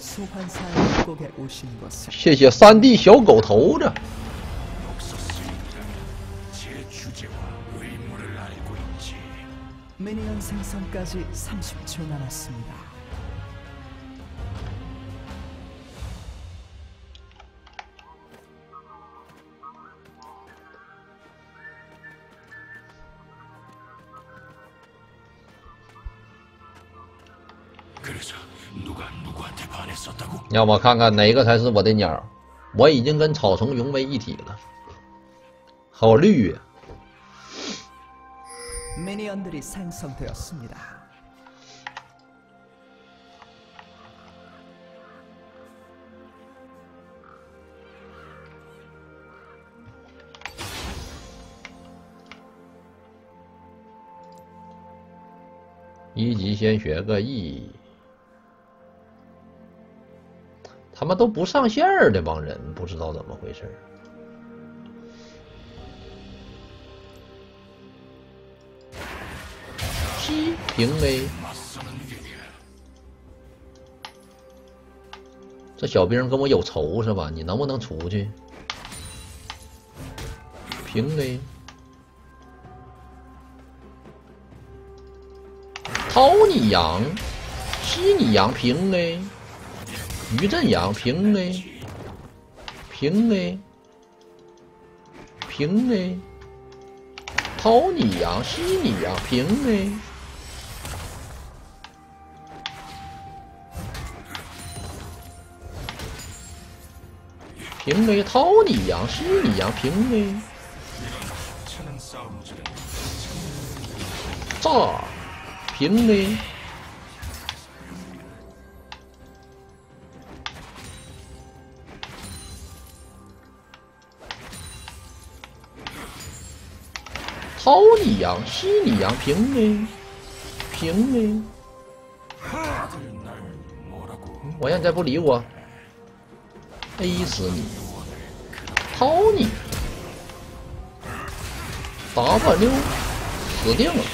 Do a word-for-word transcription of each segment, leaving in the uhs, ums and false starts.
谢谢三 D 小狗头子。 미니언 생성까지 삼십 초 남았습니다. 그래서 누가 누구한테 반했었다고? 让我看看哪个才是我的鸟。我已经跟草丛融为一体了，好绿呀！ 미니언들이 생성되었습니다. 一级先学个 E， 他们都不上线儿，这帮人不知道怎么回事。 七平 A， 这小兵跟我有仇是吧？你能不能出去？平 A， 掏你羊，吸你羊平 A， 余震羊平 A， 平 A， 平 A， 掏你羊，吸你羊平 A。 平 A 掏你羊，吸你羊，平 A， 炸，平 A， 掏你羊，吸你羊，平 A， 平 A， 我让你再不理我。 A 死你，掏你 ，W 死定了。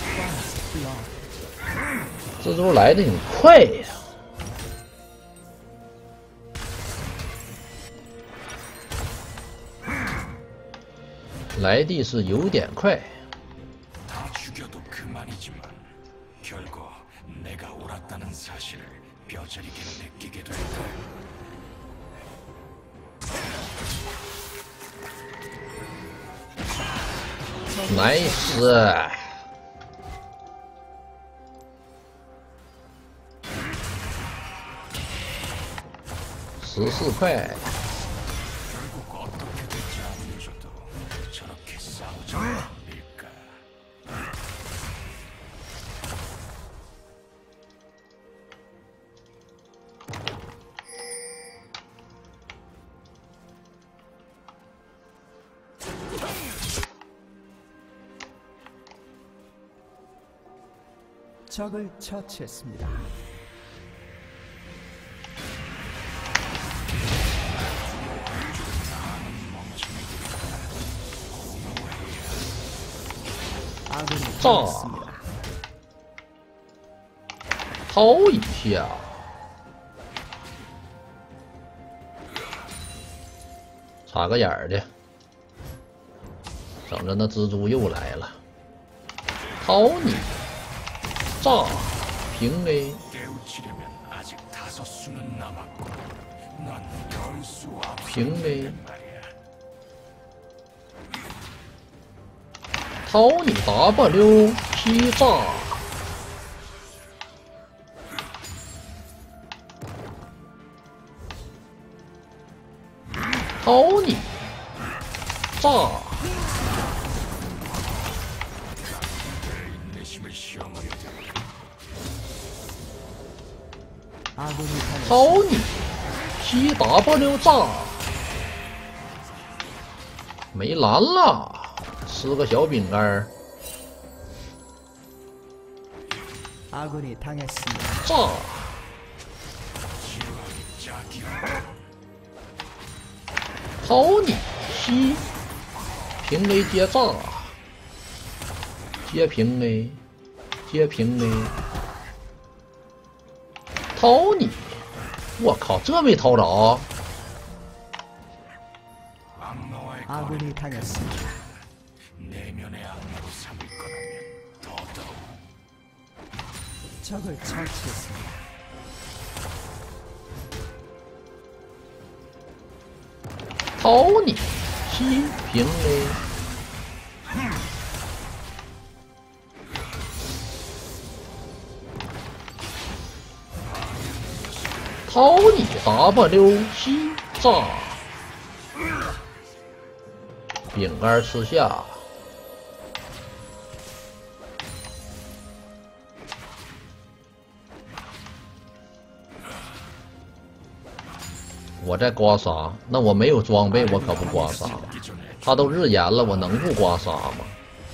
蜘蛛来的挺快呀，来的是有点快。 nice， 十四块。 적을 처치했습니다. 아군이 당했습니다. 掏一下，插个眼儿的，整着那蜘蛛又来了，掏你。 炸平 A， 平 A， 掏你 W 劈炸，掏你炸。 掏你 ，P W 炸，没蓝了，吃个小饼干儿。炸，掏你 ，C 平 A 接炸，接平 A， 接平 A。 掏你我靠，这没掏着。 악마와의 아군이 당했습니다. 내면의 악마로 삼을 거라면 더더욱 적을 처치했습니다. 타오니西平 A， 타오니 W 西炸，饼干吃下。 我在刮痧，那我没有装备，我可不刮痧。他都日炎了，我能不刮痧吗？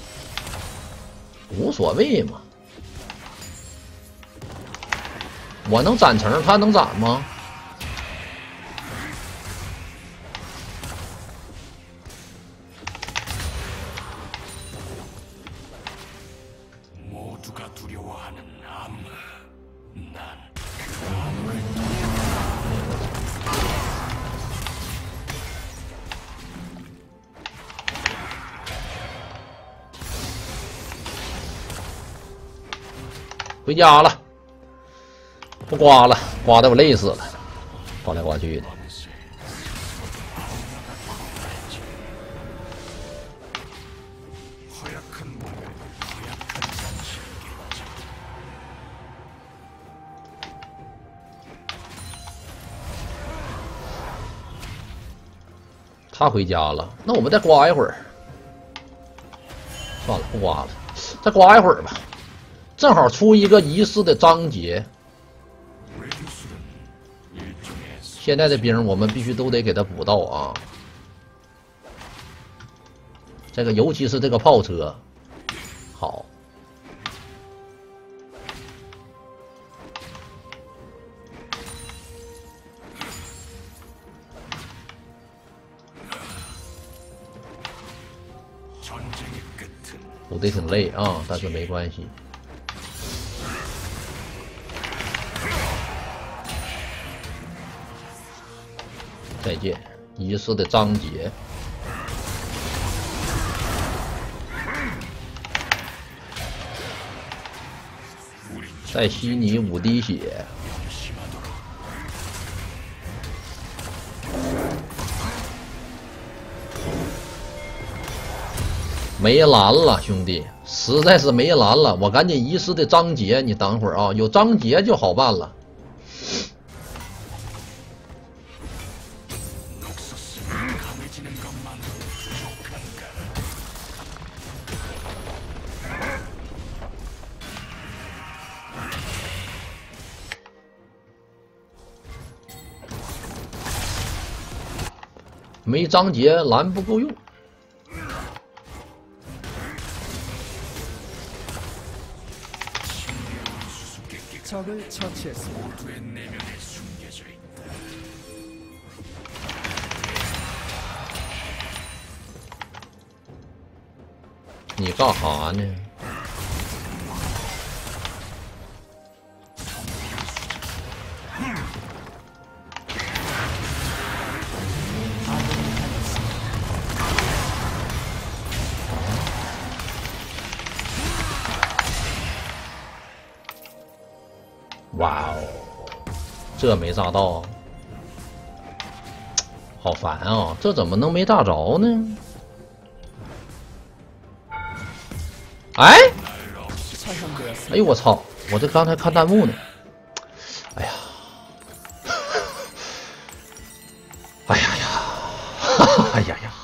无所谓嘛。我能攒成，他能攒吗？ 모두가 두려워하는 암흑. 난 回家了，不刮了，刮的我累死了，刮来刮去的。 他回家了，那我们再刮一会儿。算了，不刮了，再刮一会儿吧。正好出一个仪式的章节。现在的兵我们必须都得给他补到啊。这个尤其是这个炮车，好。 补的挺累啊，但是没关系。再见，仪式的章节。再吸你五滴血。 没蓝了，兄弟，实在是没蓝了，我赶紧遗失的章节，你等会儿啊，有章节就好办了。没章节，蓝不够用。 적을 처치했습니다. 니干啥呢？哇哦，这没炸到，好烦啊！这怎么能没炸着呢？哎，哎呦我操！我这刚才看弹幕呢。哎呀，哎呀呀，哎呀呀！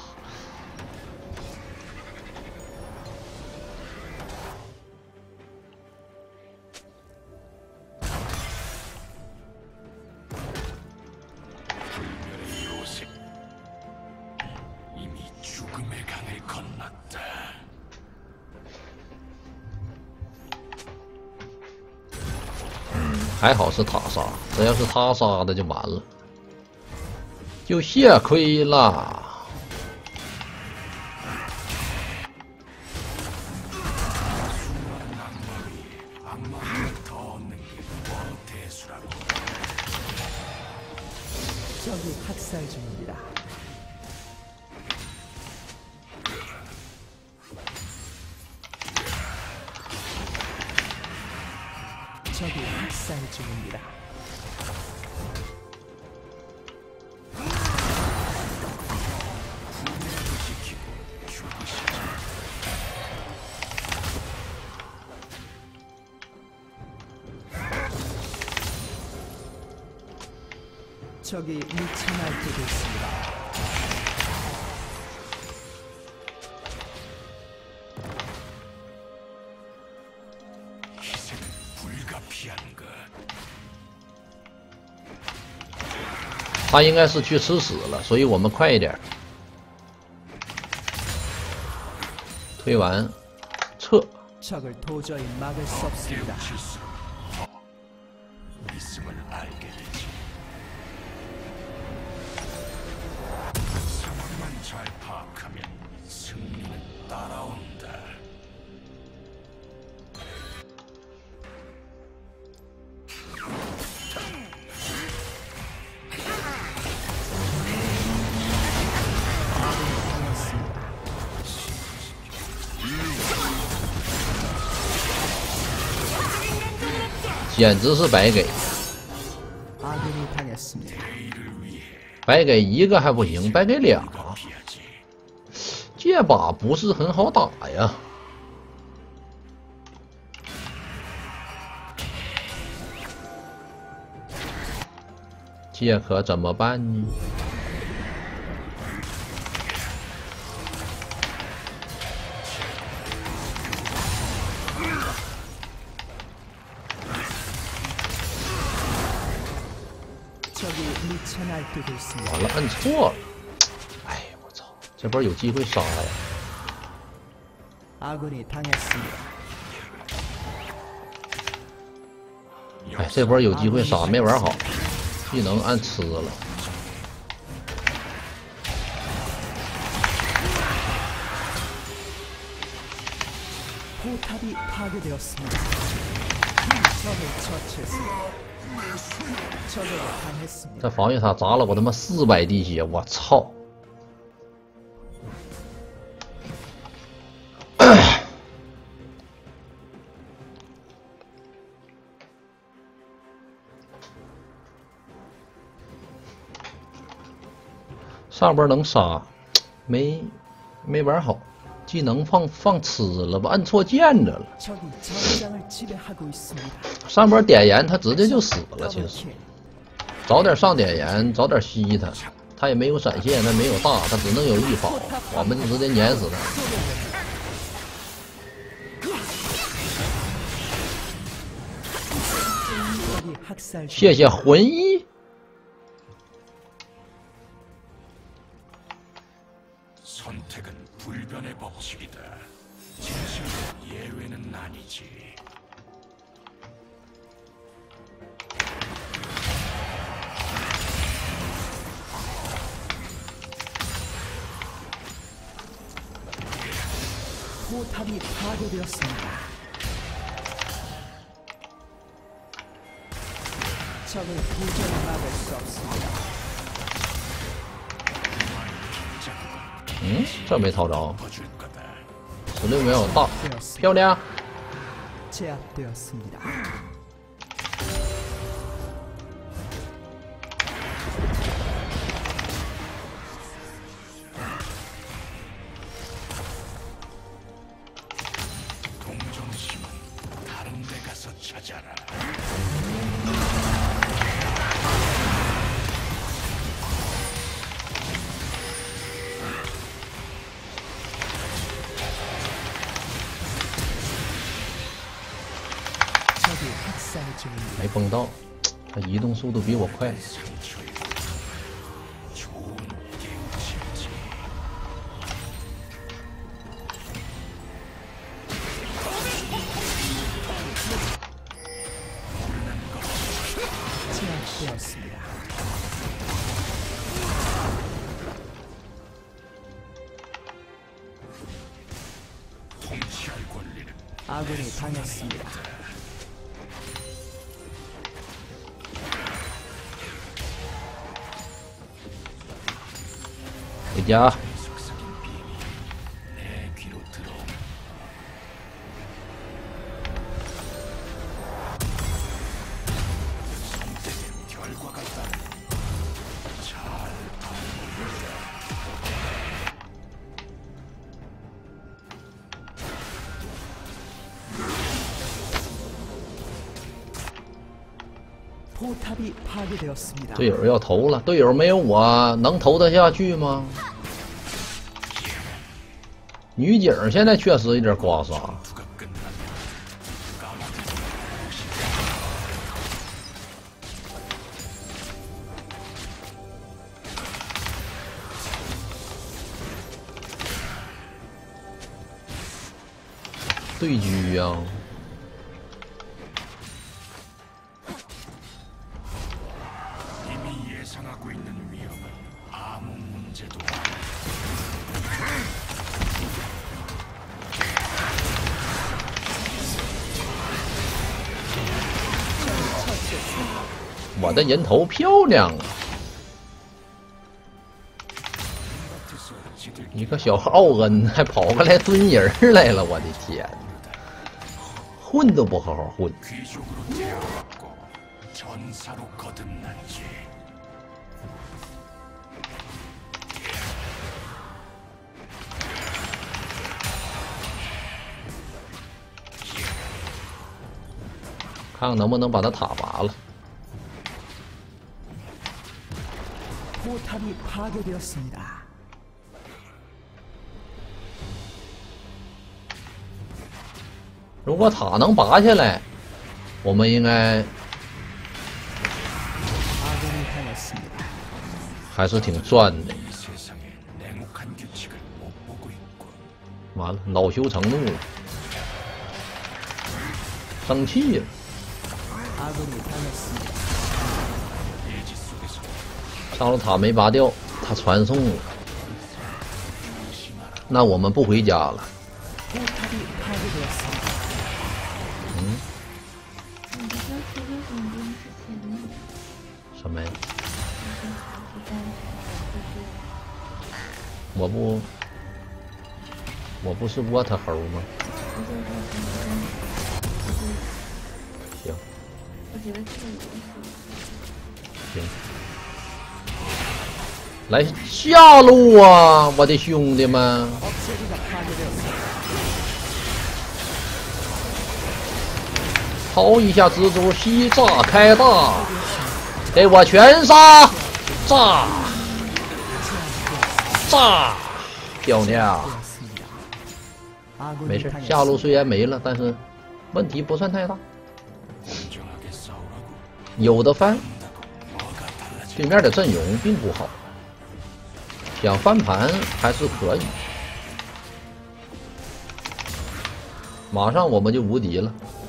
还好是他杀，这要是他杀的就完了，就血亏了。 적이 학살 중입니다. 적이 학살 중입니다. 적이 미쳐 날뛰고 있습니다. 희생은 불가피한 것. 他应该是去吃屎了，所以我们快一点。推完，撤。 적을 도저히 막을 수 없습니다. 깨우칠수록 더 있음을 알게 되지. 상황만 잘 파악하면 승리는 따라온다. 이简直是白给， 아군이 당했습니다. 白给一个还不行，白给俩，这把不是很好打呀。这可怎么办呢？ 적이 미쳐 날뛰고 있습니다. 完了，摁错了。哎，我操，这波有机会杀呀！ 아군이 당했습니다. 哎，这波有机会杀，没玩好，技能按吃了。 포탑이 파괴되었습니다. 적을 처치했습니다. 적을 당했습니다. 这防御塔砸了我他妈四百滴血，我操！上边能杀，没没玩好，技能放放吃了吧，按错键子了。 적이 전장을 지배하고 있습니다. 上边点燃他直接就死了，其实。 早点上点燃，早点吸他，他也没有闪现，他没有大，他只能有一跑，我们就直接碾死他。谢谢魂一。 선택은 불변의 법칙이다. 진실 예외는 아니지. 포탑이 파괴되었습니다. 적을 도저히 막을 수 없습니다. 嗯，这没掏着， 줄 거다. 十六秒大，漂亮。 제압되었습니다. 동정심은 다른 데 가서 찾아라. 적이 학살 중입니다. 没崩到，他移动速度比我快。 상처에 좋은 깨우침이지. 제압되었습니다. 통치할 권리는 아군이 당했습니다. 家。 포탑이 파괴되었습니다. 队友要投了，队友没有我能投得下去吗？女警现在确实有点刮痧。对狙呀、啊！ 我的人头漂亮啊！一个小奥恩还跑过来蹲人来了，我的天！混都不好好混。 看看能不能把他塔拔了。 포탑이 파괴되었습니다. 如果塔能拔下来，我们应该还是挺赚的。完了，恼羞成怒了，生气了。上路塔没拔掉，他传送了，那我们不回家了。嗯？什么呀？我不，我不是窝他猴吗？行。行。 来下路啊，我的兄弟们！掏一下蜘蛛吸，炸开大，给我全杀！炸！炸！漂亮！没事，下路虽然没了，但是问题不算太大，有的翻。对面的阵容并不好。 想翻盘还是可以，马上我们就无敌了。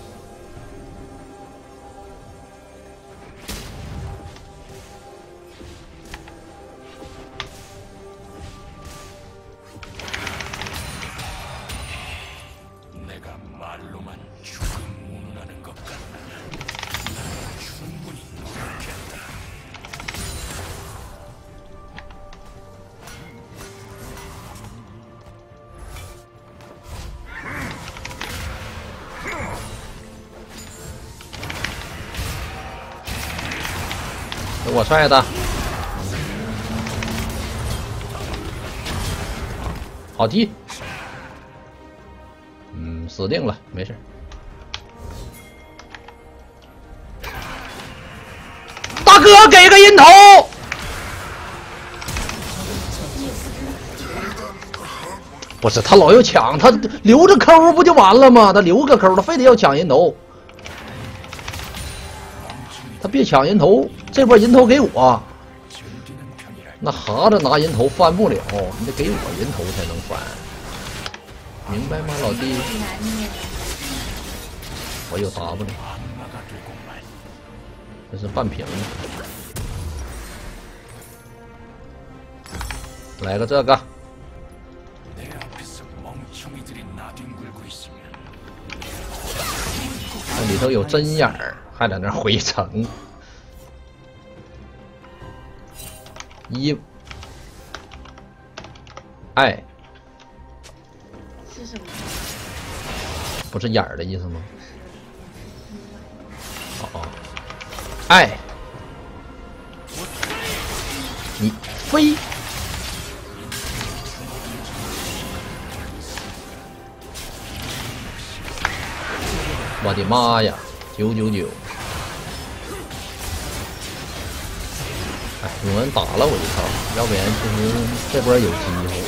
我帅的，好踢，嗯，死定了，没事。大哥，给个人头！不是他老要抢，他留着抠不就完了吗？他留个抠，他非得要抢人头。 他别抢人头，这波人头给我。那哈着拿人头翻不了，你得给我人头才能翻，明白吗，老弟？我有 W， 这是半屏。来个这个。那里头有针眼儿。 还在那回城，一爱是什么？ 不是眼儿的意思吗？哦哦，爱，你飞。我的妈呀，九九九！哎，有人打了我一套，要不然其实这波有机会。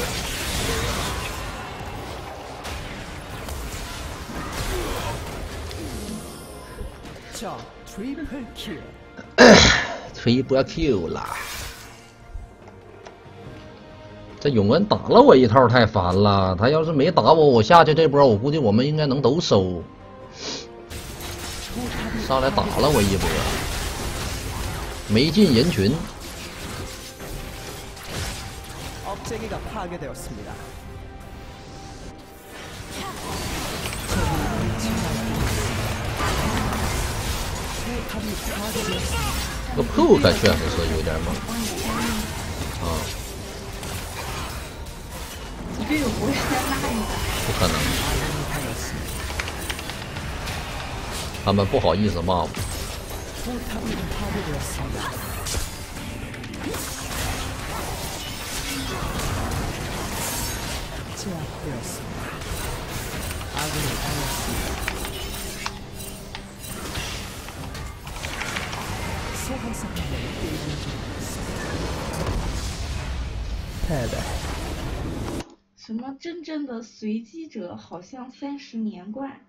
자, 트리플 킬. 吹波 Q 啦！这永恩打了我一套，太烦了。他要是没打我，我下去这波，我估计我们应该能都收。上来打了我一波，没进人群。 업체계가 파괴되었습니다. 포탑이 파괴되었습니다. 这个 poke 确实是有点猛啊！ 你这种不会是在拉你的？ 不可能，他们不好意思骂我。 포탑이 파괴되었습니다. 제압되었습니다. 아군이 당했습니다. 소환사 판매를 게임 중입니다. 패배. 什么真正的随机者好像三十年怪？